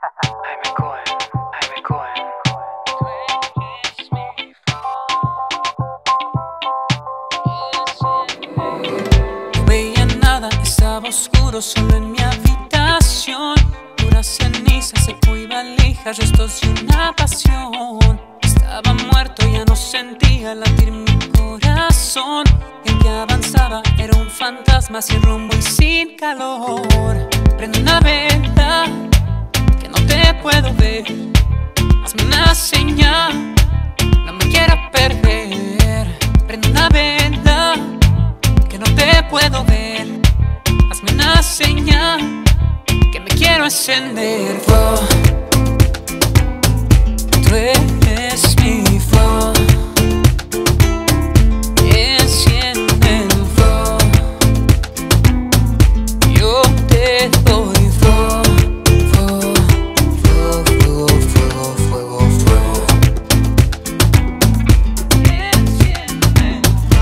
Jaime Cohen, Jaime Cohen. No veía nada, estaba oscuro solo en mi habitación. Puras cenizas, seco y valijas, restos de una pasión. Estaba muerto, ya no sentía latir mi corazón. El que avanzaba era un fantasma sin rumbo y sin calor. Prende una vela, que no te puedo ver. Hazme una señal, no me quiero perder. Prende una vela, que no te puedo ver. Hazme una señal, que me quiero encender. Oh, tú eres mi fuego. Enciende el fuego. Yo te doy fuego, fuego, fuego, fuego, fuego, fuego, fuego. Enciende.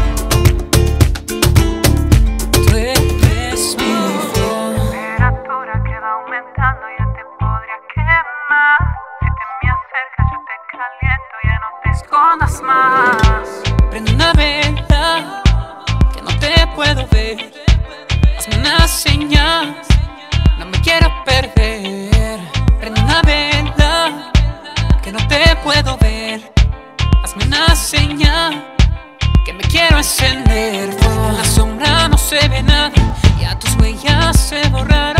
Tú eres mi fuego. La temperatura que va aumentando, ya te podría quemar. Si te me acercas, yo te caliento, ya no te escondas más. Prende una vela, que no te puedo ver. Hazme una señal, no me quiero perder. Prende una vela, que no te puedo ver. Hazme una señal, que me quiero encender. En la sombra no se ve nada, ya tus huellas se borraron.